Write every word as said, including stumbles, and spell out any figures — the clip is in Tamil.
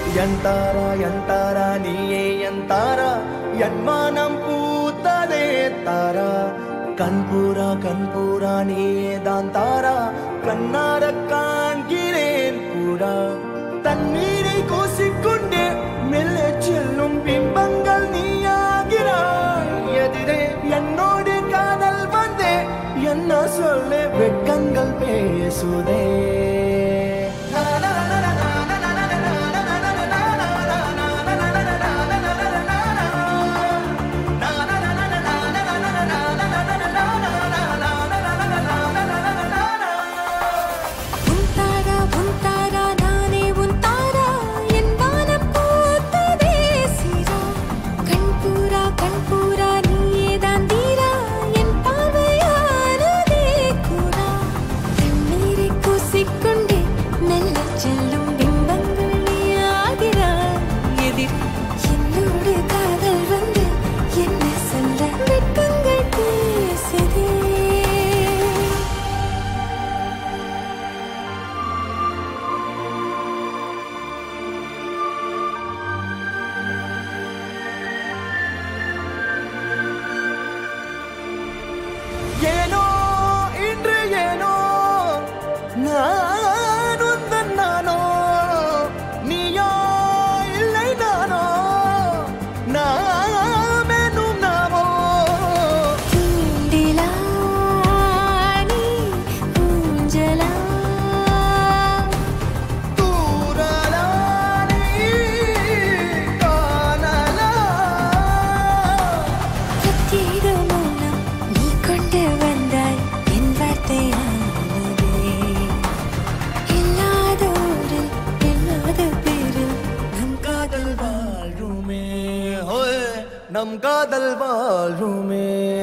என்தாரா என்தாரா நீயே என்தாரா என் மனம் பூத்ததே தாரா கண்பூரா கண்பூரா நீயே தான் தாரா கண்ணார காண்கிறேன் பூரா தண்ணீரை கூசிக்கொண்டே மெல்ல செல்லும் பிம்பங்கள் நீயாகிறாய் எதிரே என்னோடு காதல் வந்தே என்ன சொல்ல வெட்கங்கள் பேசுதே ஏனோ இன்று ஏனோ நான் உந்தன் நானோ நீயோ இல்லை நானோ நாமெனும் நாமோ தூண்டிலா நீ ஊஞ்சலா தூரலா நீ காணலா பிரத்யேக மௌனம் நீ கொண்டு வந்தாய் என் வார்த்தையானதே இல்லாத ஊரில் இல்லாத பேரில் நம் காதல் வாழ்வுமே ஹோய் நம் காதல் வாழ்வுமே